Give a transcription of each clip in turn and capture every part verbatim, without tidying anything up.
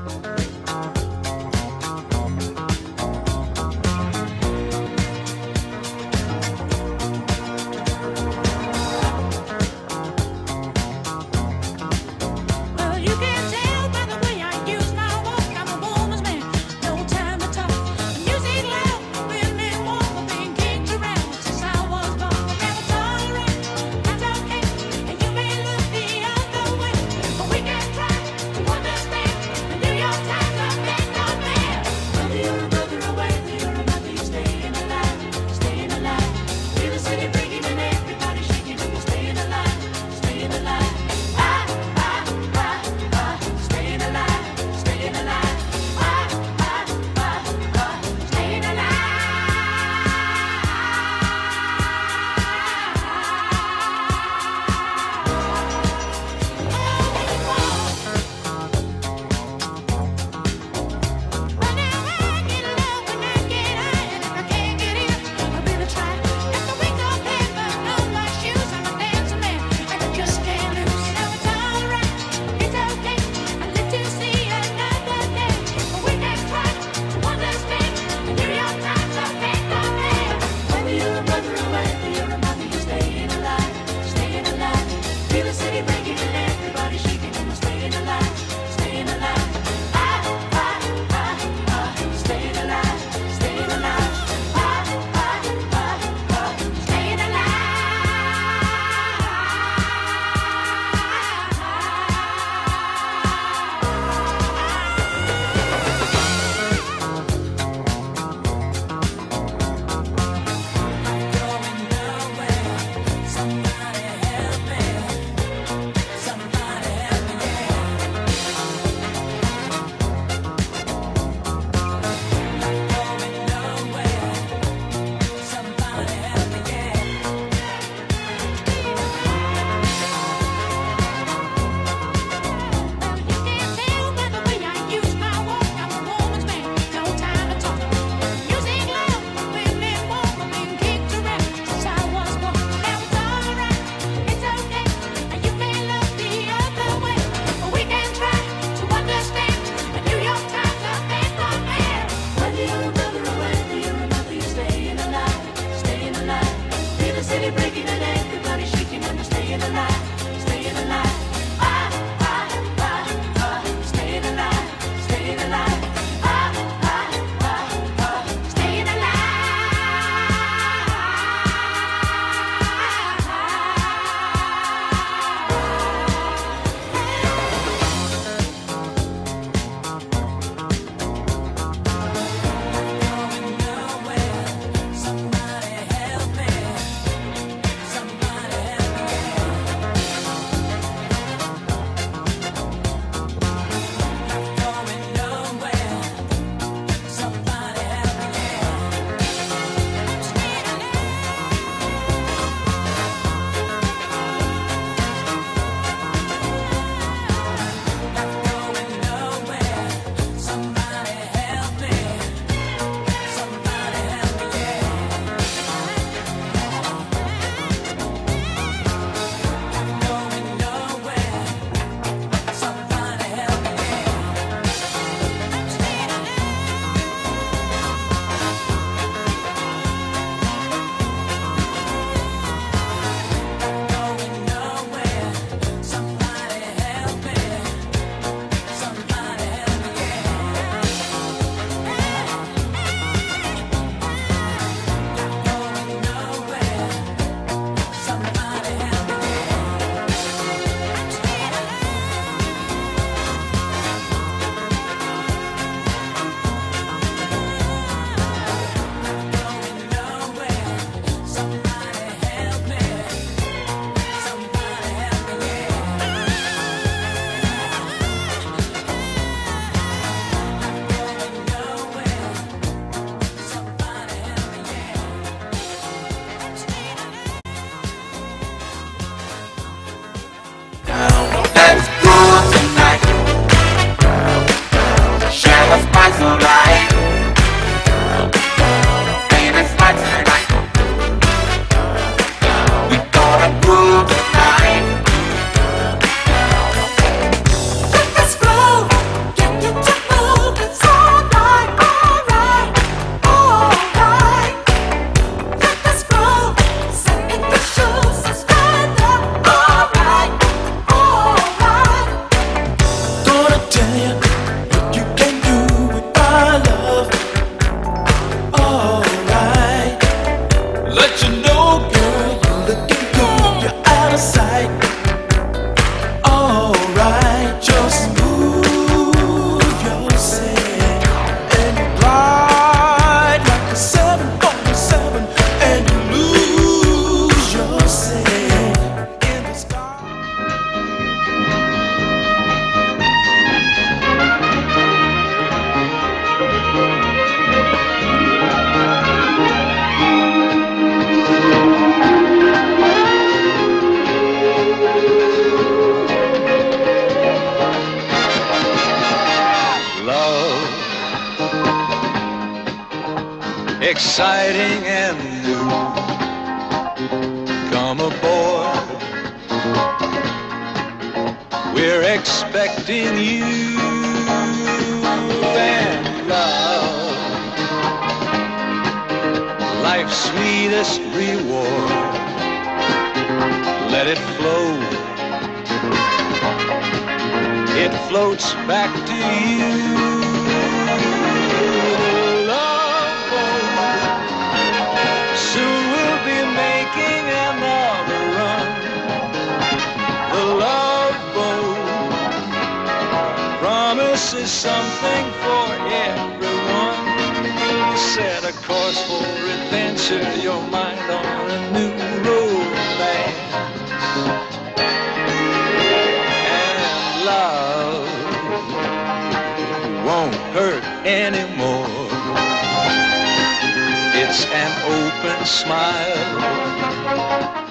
Your time. exciting and new. Come aboard, we're expecting you. And love, life's sweetest reward, let it flow, it floats back to you. Love boat, soon we'll be making another run. The Love Boat promises something for everyone. Set a course for adventure, your mind on a new romance. And love won't hurt anymore. It's an open smile.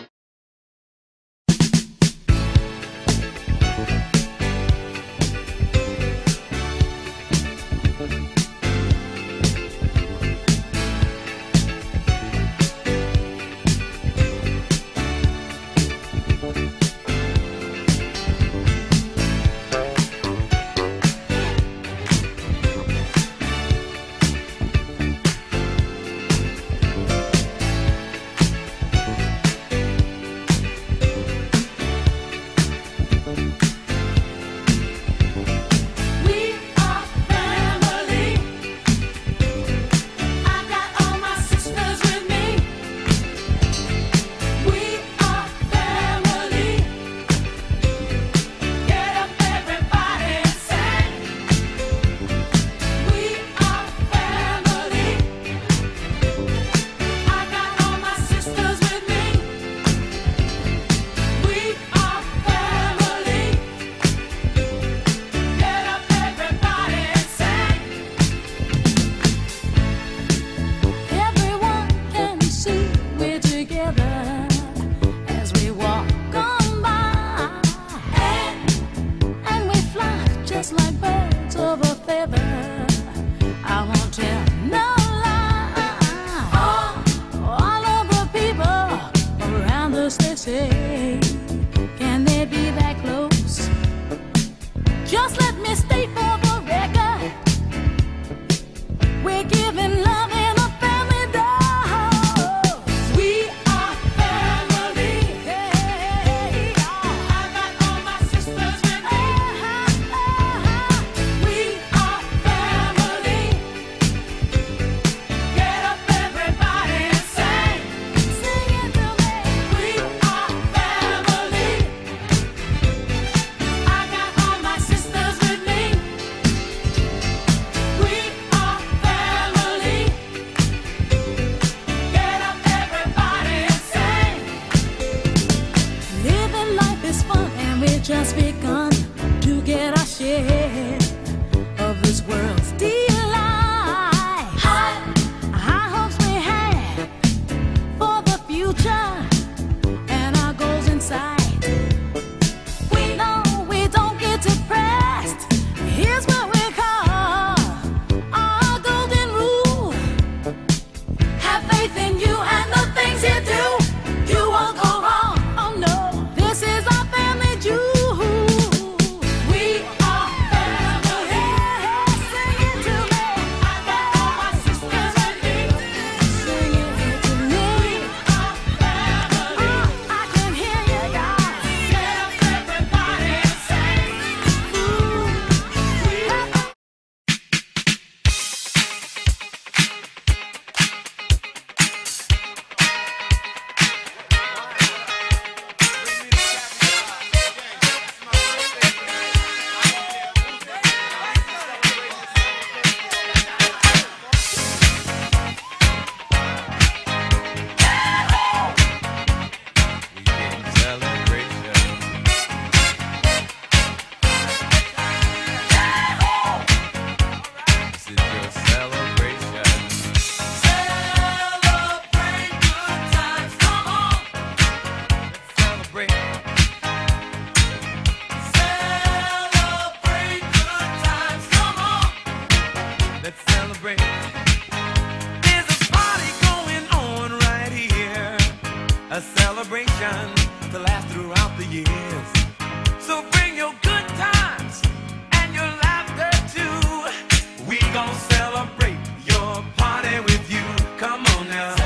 a celebration to last throughout the years. So bring your good times and your laughter too. We gon' celebrate your party with you. Come on now.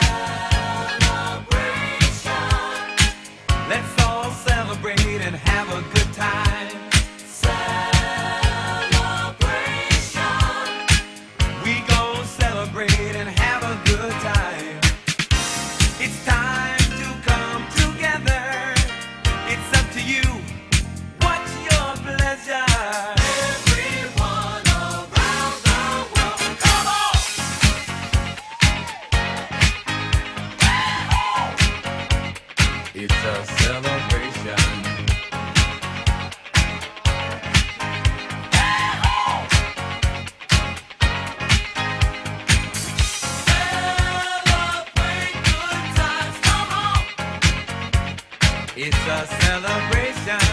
Celebration. Let's all celebrate and have a good time. Celebration. We gon' celebrate and have a good time. It's time to come together. It's up to you. What's your pleasure? Everyone around the world, come on! It's a celebration. Celebrate good times, come on! It's a celebration.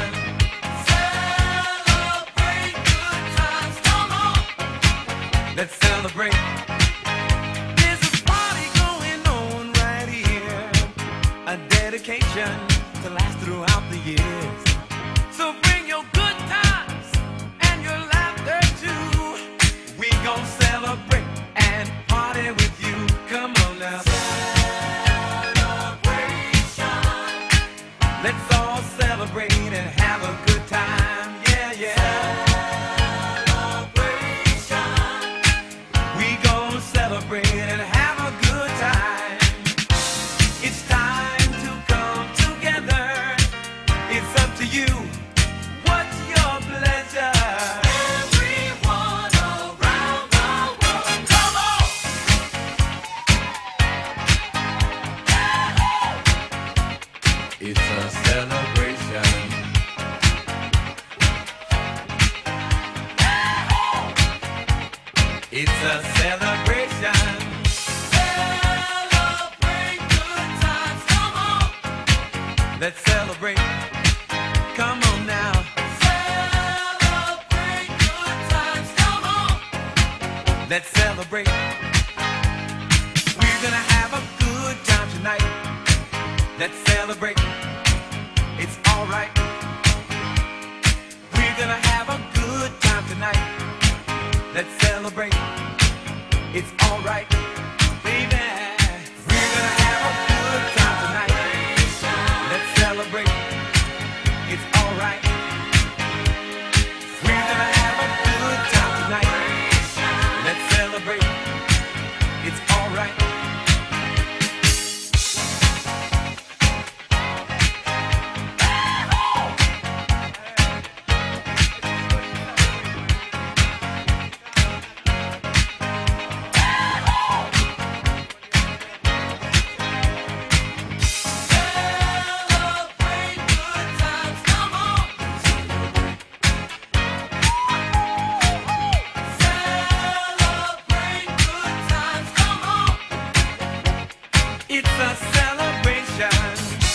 Celebrate good times, come on! Let's celebrate. There's a party going on right here, a dedication to last throughout the years. So bring your good times and your laughter too. We gon' celebrate and party with you. Come on now. Celebration. Let's all celebrate and have a good time. Yeah, yeah. Celebration. We gon' celebrate and have a good time. It's time to come together. It's up to you. What's your pleasure? Everyone around the world, come on! It's a celebration. It's a celebration. Celebrate good times, come on! Let's celebrate. Come on now. Celebrate good times, come on! Let's celebrate. We're gonna have a good time tonight. Let's celebrate. It's alright. We're gonna have a good time tonight. Let's celebrate. It's alright, baby. We're gonna have a good time tonight. Let's celebrate. It's alright. We're gonna have a good time tonight. Let's celebrate. It's alright. Celebrate good times, come on! Celebrate good times, come on! It's a celebration.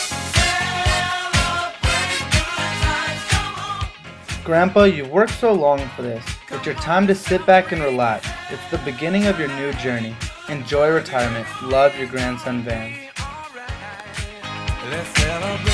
Celebrate good times, come on! Grandpa, you worked so long for this. It's your time to sit back and relax. It's the beginning of your new journey. Enjoy retirement. Love, your grandson Van. Let's celebrate.